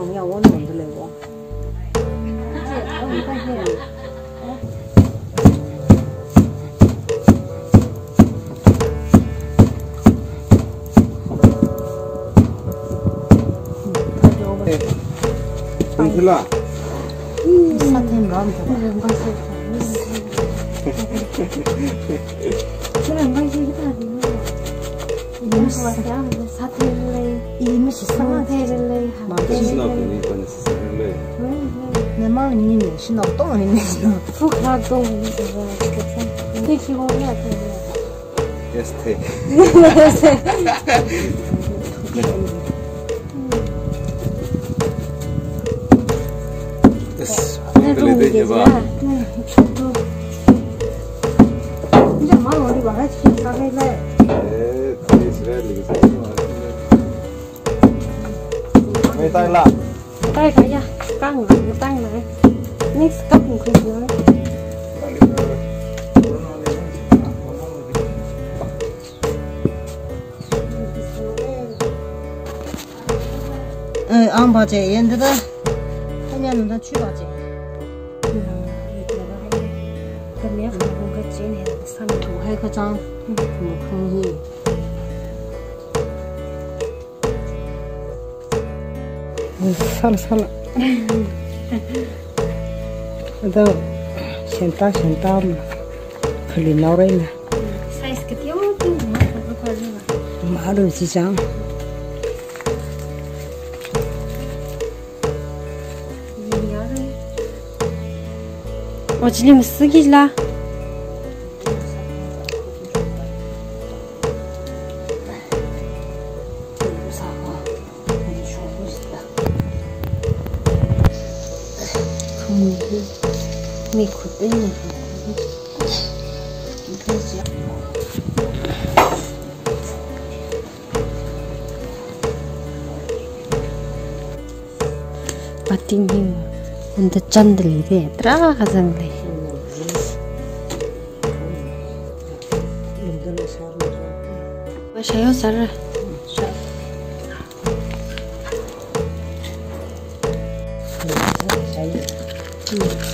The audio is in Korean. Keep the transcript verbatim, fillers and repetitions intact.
农药我弄的嘞我。这我们在这里。 좀 틀라. 사태는 마음 잡아. 그런 거 싫다니. 이무시 사태를 이무시 사태를 신나 보니까 쓰실래. 내 마음이 있네. 신나 똥을 있네. 푹하 똥을 있어. 되게 시원해야 돼. 에스테. 이제 막 우리 와가지 가게래. 에, 가게지래 리그 사이즈 많은데. 왜 딸라? Đây cả nhà, căng lại, tăng lại. Next cấp một cái nữa. 응, 안 봐지. 얘네들 하면은 다 추가지. 그러면 뭔가 찐해. 삼도 해가장 뭐 큰이. 살아 살아. 너 sentar sentar khali naurena. Size cái tiêu tu mà có coi rồi. Mà được gì chẳng. 어찌님 쓰기라. 미 그때는 바팅님 근데 짠들리대 따라가장래 마셔요 살아 음.